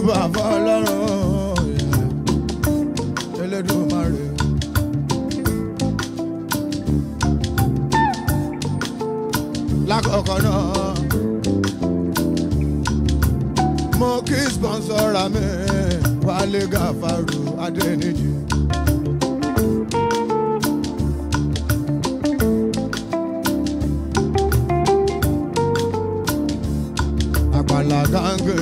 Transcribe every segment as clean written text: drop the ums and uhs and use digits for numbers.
júbà fọ́lọ́run Elédùmarè. Lákọ̀ọ́kọ́ náà mo kí sponsora mi Wálé Gàfárù Adéníjì. Àpàlà Gange.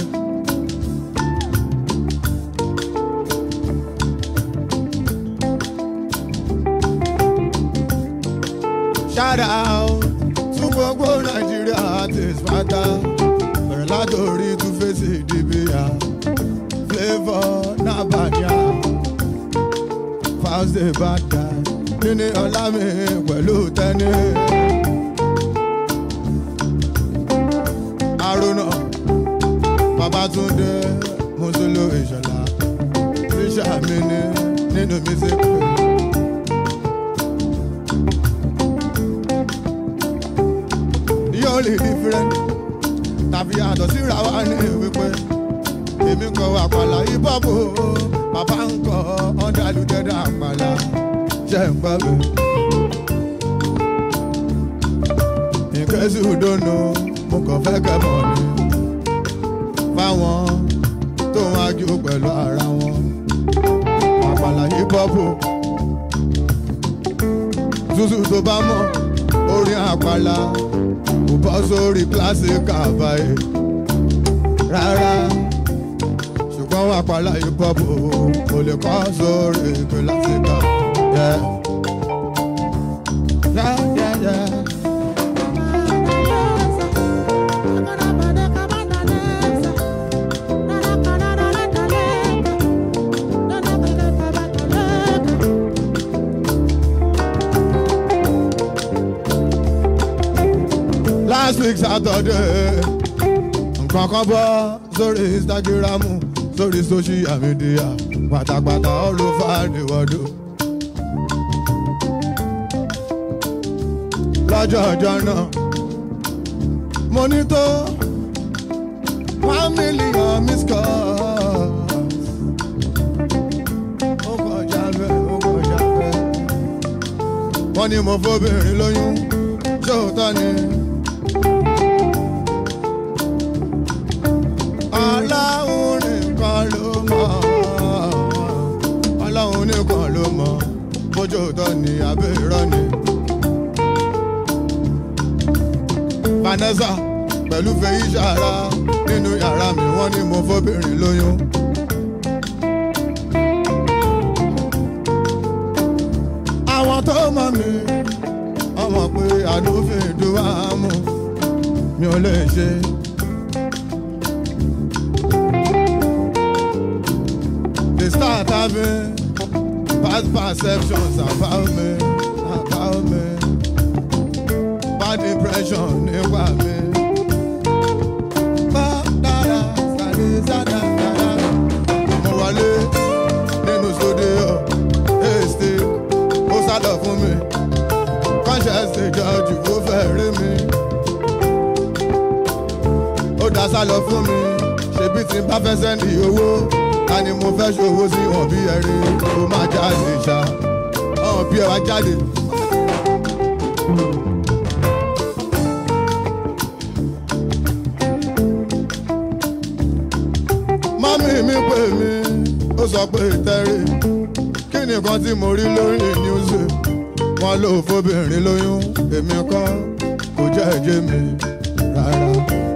Shout out to gbogbo Nigeria artists pátá. Bẹ̀rẹ̀ látòrí tún fèsì ìdìbìyà. Flavour Nabanya. Fast day bad guy. Níní Ọlámi pẹ̀lú Tẹ́ni. Aruna Babátúndé Mùsùlù Ìṣọ̀lá. Tíṣà mi ní nínú music. Only different tàbí àtọ̀ síra wa ní wípé èmi kọ àpàlà hip-hop bàbá ń kọ ọ̀dàlùdẹ́dà àpàlà ṣe ń gbọ́ mi. In case you don't know mo kàn fẹ́ kẹ́ mọ̀ ni fáwọn tó ń wájú pẹ̀lú ara wọn. Àpàlà hip-hop Zuzu tó bá mọ̀ orin àpàlà kò bọ́ sórí classic àbáyé rárá, ṣùgbọ́n àpàlà hip-hop kò lè kọ́ sórí classic àbáyé. Last week Saturday, nǹkan kan bọ́ sórí Instagram, sórí social media, pátápátá all over the world. Lọ́jọ́ ọjọ́ náà, mo ní tó 1 million missed calls. Ó kọjá bẹ́ẹ̀, ó kọjá bẹ́ẹ̀. Wọ́n ní mo fóbìnrin lóyún, ṣé òótọ́ ni? Ọlọ́run nìkan ló mọ̀, Ọlọ́run nìkan ló mọ̀, bójú tó ní abẹ́ irọ́ ni. Vanessa pẹ̀lú Fèyí Ṣàrà nínú yàrá mi wọ́n ní mo fóbìnrin lóyún. Àwọn tó mọ̀ mí ọmọ pé àdúfin dùn àmú mi ò lè ṣe. They start having bad perceptions about me, bad impression nípa mi. Mo wọlé nínú studio, èsì ó sálọ fún mi, conscious dey judge ó fẹ́ rí mi. Ó dá sálọ fún mi, ṣebí tí n bá fẹ́ sẹ́ndì owó. Ta ni mo fẹ́ ṣòwò sí wọn bí ẹ̀rí ó máa jáde ṣá ọ̀hún bí ẹ wá jáde. Mọ́mí mi pè mí ó sọ pé tẹ́rì kí nìkan tí mo rí lórí níwùsì wọn ló fóbìnrin lóyún èmi kọ́ kò jẹ́ ẹ̀jẹ̀ mi rárá.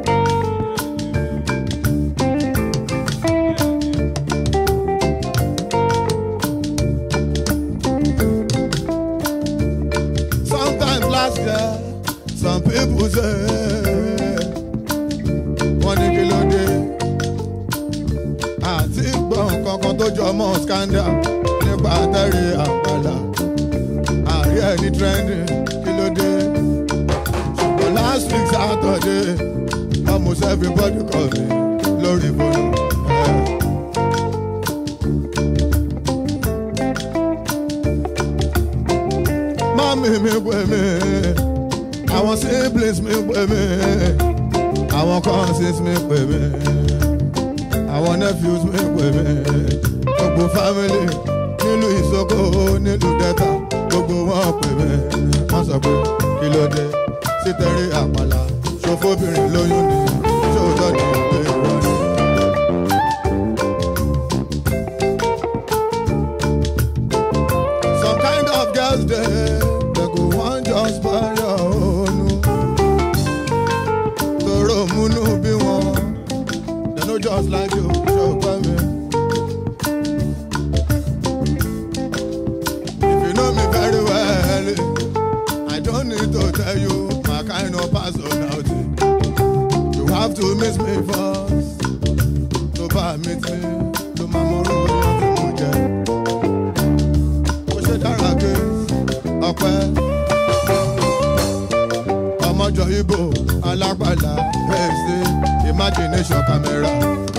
Some people say wọ́n ní kí ló dé àti gbọ́ nǹkan kan tó jọ mọ́ scandal nípa Terry Àpàlà àrí ẹni trending kí ló dé ṣùgbọ́n last week Saturday almost everybody call me lórí fóònù. Mọ́mí mi pè mí. Àwọn siblings mi pè mí, àwọn cousins mi pè mí, àwọn nephews mi pè mí gbogbo family nílùú Ìsókò nílùú Delta gbogbo wọn pè mí wọ́n sọ pé kí ló dé sí Terry Àpàlà ṣòfóbìnrin lóyún ni ṣòótọ́ ni ìgbé ìwọ ni. Some kind of girls dey go wan just buy your own toro múnú bí wọn they no just like you ṣòpẹ́ mi. If you know me very well I don't need to tell you my kind of personality. You have to miss me first to buy meet me to my moro tí mo jẹ. Ó ṣe dára ké ọpẹ́ ọmọjọ Ìgbò alápàlà fèsì imagination camera.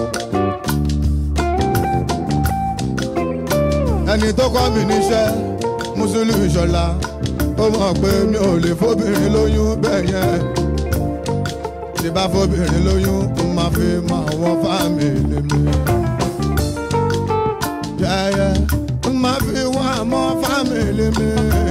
Ẹni tó kọ́ mi níṣẹ́ Mùsùlùmí Ìṣọ̀lá ó mọ̀ pé mi ò lè fóbìnrin lóyún bẹ́ẹ̀ yẹn. Tí bá fóbìnrin lóyún mo máa fi mọ àwọn fámìlì mi. Yẹ́yẹ́ mo máa fi wọ́n àwọn fámìlì mi.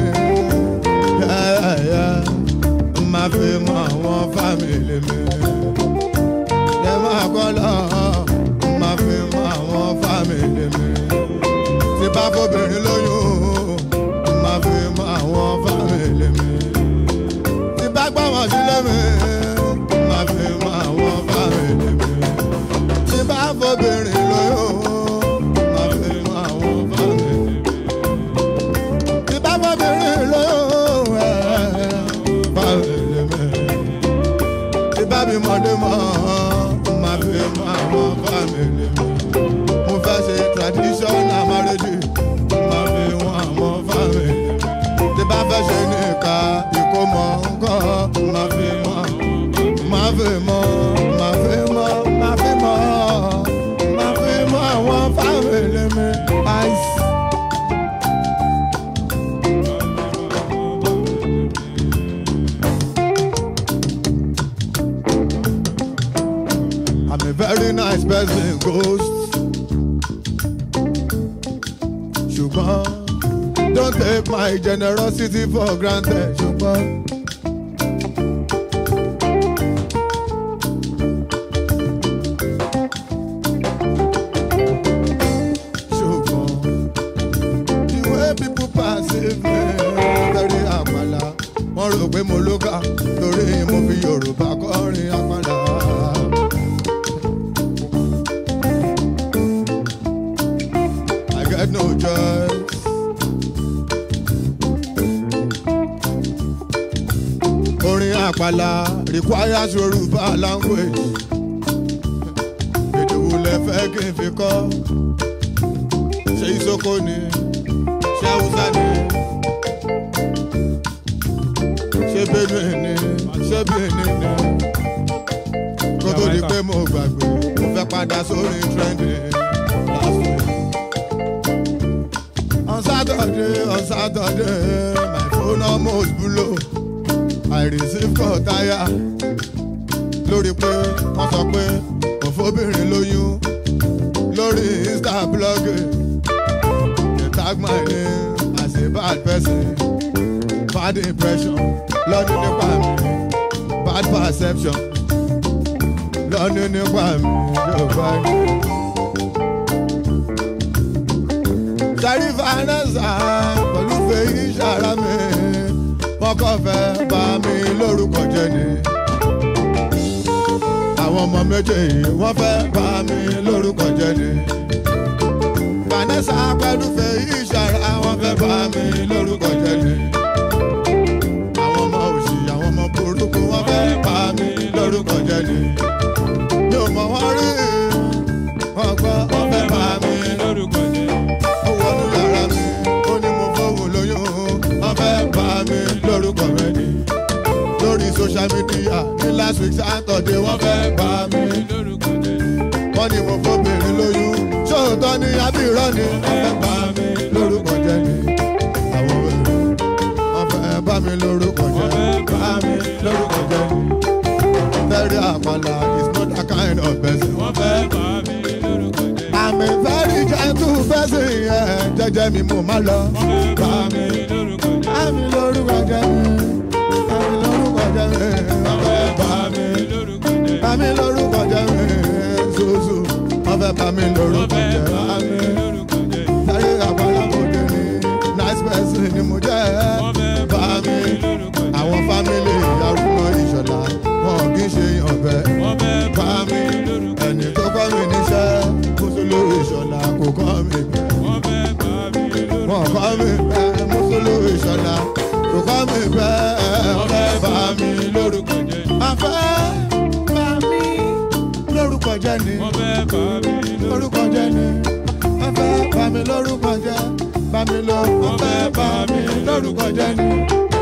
Yẹ́yẹ́ mo máa fi mọ àwọn fámìlì mi. Yẹ́ máa kọ́ lọ mo máa fi mọ àwọn fámìlì mi. Tí bá fóbìnrin lóyún mo máa fi mọ àwọn fámìlì mi. Tí bá gbọ́ wọn sílé mi máa fi mọ àwọn fámìlì mi. Tí bá fóbìnrin lóyún máa fi mọ àwọn fámìlì mi. Tí bá fóbìnrin lóyún fámìlì mi. Tí bá bímọdé mọ́ máa fi mọ àwọn fámìlì mi. Mo fẹ́ ṣe traditional marriage máa fi mọ àwọn fámìlì mi. Tí bá fẹ́ ṣe níka ìkómọ nǹkan máa fi mọ. Máa fi mọ àwọn fámìlì mi. I'm a very nice person, ghost. Ṣùgbọ́n don't take my generosity for granted. Ṣùgbọ́n. Terry Àpàlà wọ́n rò pé mo ló kà torí mo fi Yorùbá kọrin àpàlà. I get no choice. Orin àpàlà requires Yorùbá language. Èdè wo lẹ fẹ́ kí n fi kọ́? Ṣé Ìsókò ni? Ṣé Haúsá ni? Ṣé Benue ni? Ṣé Benin ni? Kó tó di pé mo gbàgbé, mo fẹ́ padà sórí trending last week. On Saturday, my phone almost blew. I received call tire lórí pé wọ́n sọ pé mo fóbìnrin lóyún lórí Insta blogging. Tag my name as a bad person, bad impression, lọ́dún nípa mi, bad perception, lọ́dún nípa mi, yóò bá mi. Sẹ́rí Vanessa pẹ̀lú fèyí ṣàrà mi, wọ́n kọ́ fẹ́ bà mí lórúkọ jẹ́ ni. Àwọn ọmọ méjèèjì wọ́n fẹ́ bà mí lórúkọ jẹ́ ni. Vanessa pẹ̀lú fèyí ṣàrà wọ́n fẹ́ bà mí lórúkọ jẹ́ ni. Àwọn ọmọ òṣì àwọn ọmọ burúkú wọ́n fẹ́ bà mí lórúkọ jẹ́ ni. Mi ò mọ̀ wọ́n rí wọ́n gbọ́ wọ́n fẹ́ bà mí lórúkọ jẹ́. Ó wọnú yàrá mi ó ní mo fọwọ́ lóyún wọ́n fẹ́ bà mí lórúkọ rẹ̀ ni. Lórí social media ní last week Saturday wọ́n fẹ́ bà mí lórúkọ jẹ́. Wọ́n ní mo fóbìnrin lóyún ṣóòótọ́ ni àbí irọ́ ni wọ́n fẹ́ bà mí lórúkọ jẹ́ ni. Àwọn wẹ̀rẹ̀ wọ́n fẹ́ bà mí lórúkọ jẹ́ ni. Wọ́n fẹ́ bà mí lórúkọ jẹ́ ni. Terry Àpàlà is not that kind of person. Wọ́n fẹ́ bà mí lórúkọ jẹ́ ni. jẹ́ mi mo má lọ. Bá mi lórúkọ jẹ́. Bá mi lórúkọ jẹ́ mi. Bá mi lórúkọ jẹ́ mi. Bá mi lórúkọ jẹ́. Bá mi lórúkọ jẹ́ mi. Zozo. Wọ́n fẹ́ bá mi lórúkọ jẹ́. Bá mi lórúkọ jẹ́. Táyé àpárá mo dé ní. Nice person ni mo jẹ́. Bá mi lórúkọ jẹ́. Àwọn fámìlì Arúgbó Ìṣọ̀lá wọn kì í ṣe yàn bẹ́ẹ̀. Bá mi lórúkọ jẹ́. Ẹni tó kọ́ mi níṣẹ́ Mùsùlùmí Ìṣọ̀lá kò kọ́ mi bẹ́ẹ̀. Wọ́n kọ́ mi bẹ́ẹ̀ Mùsùlùmí Ìṣọ̀lá kò kọ́ mi bẹ́ẹ̀. Wọ́n fẹ́ bá mi lórúkọ jẹ́. Wọ́n fẹ́ bá mi lórúkọ jẹ́ ni. Wọ́n fẹ́ bá mi lórúkọ jẹ́ ni. Wọ́n fẹ́ bá mi lórúkọ jẹ́. Bá mi lọ. Wọ́n fẹ́ bá mi lórúkọ jẹ́ ni.